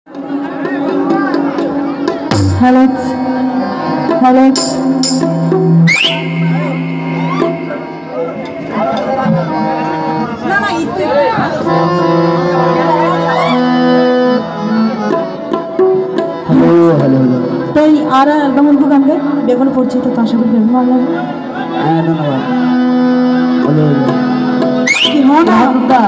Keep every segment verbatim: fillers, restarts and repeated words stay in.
Hello hello তাই আর একদম অল্প গান গাই বেগুন পড়ছে তো আশা করি বেগুন ভালো লাগবে। হ্যাঁ ধন্যবাদ। কি হয় না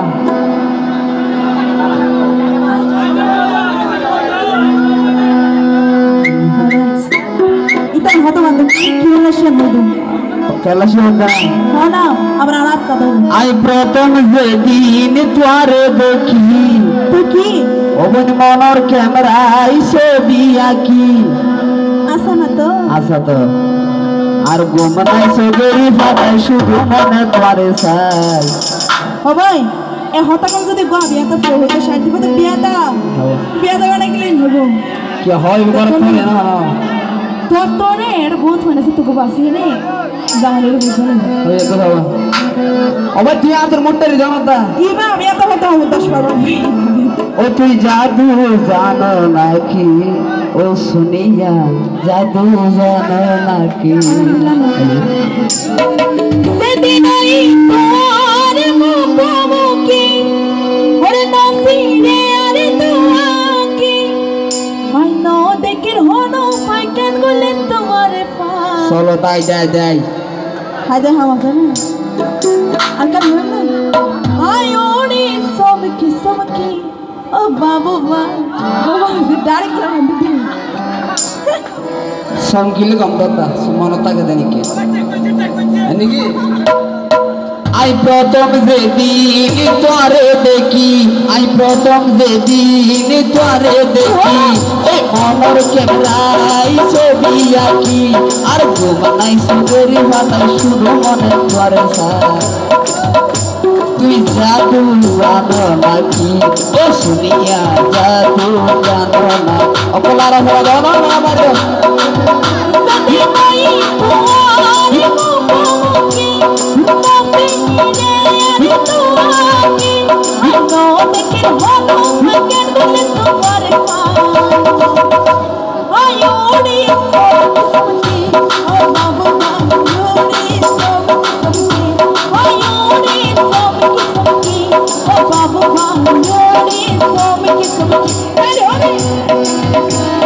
ইতান হতো বান্ধব কি রিলেশন হতো কেলাশি হতো হয় না আবার আর আর কথা আই প্রথম যেদিন তোরে দেখি তুই কি ওবন মনর ক্যামেরায় ছবি আঁকি আসা না তো আসা তো আর গোমনাই ছবি ফাটাই শুধু মনে পড়ে চাই ও ভাই এ হতাকাল যদি গা বিয়া তো ফো হইতে শান্তি মতো বিয়া দাও বিয়া দাও না গেলে হইব কি হয় বড় করে না তো তোরে এর বহুত মানে সে তোকে বাসি নে জামালের বুঝলে ওই কথা বা ওবা তুই আর তোর মোটরে জামাতা ইবা বিয়া তো হতো দশ বারো ও তুই জাদু জানো নাকি ও শুনিয়া জাদু জানো নাকি সেদিন ওই তোর মুখোমুখি ওরে নসিরে আরে তোয়াকি মাই নো দেখের হনো পাই কেন গলে তোমারে পা চলো তাই যাই যাই হাই দে হাওয়া জানে আর কার হলো না আই ওড়ি সব কি সব কি ও বাবু বা বাবা ডাইরেক্ট করে দিদি সংকিলে গমদতা সুমনতাকে দেনিকে এনিকি আই প্রথম যেদিন তোরে দেখি আই প্রথম যেদিন তোরে দেখি এ মনর ক্যামেরায় ছবি আঁকি আর ঘুমানাই সুন্দরী বানাই শুধু মনে পড়ে চাই তুই জাদু জানো নাকি ও শুনিয়া জাদু জানো না অকলার হওয়া জানো না আমার Babu, babu, yori, so me kiss me. Hey, hurry!